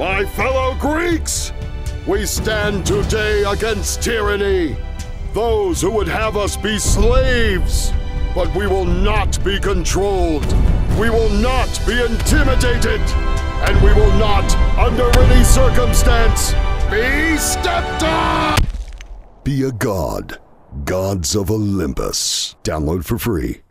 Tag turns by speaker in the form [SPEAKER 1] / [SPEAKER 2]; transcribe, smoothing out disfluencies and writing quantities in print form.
[SPEAKER 1] My fellow Greeks, we stand today against tyranny. Those who would have us be slaves. But we will not be controlled. We will not be intimidated. And we will not, under any circumstance, be stepped on! Be a god. Gods of Olympus. Download for free.